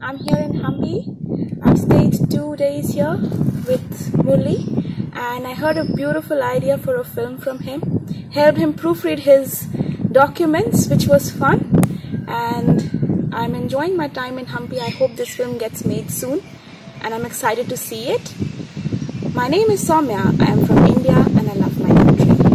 I'm here in Hampi. I've stayed 2 days here with Murali, and I heard a beautiful idea for a film from him. Helped him proofread his documents, which was fun, and I'm enjoying my time in Hampi. I hope this film gets made soon, and I'm excited to see it. My name is Soumya. I am from India, and I love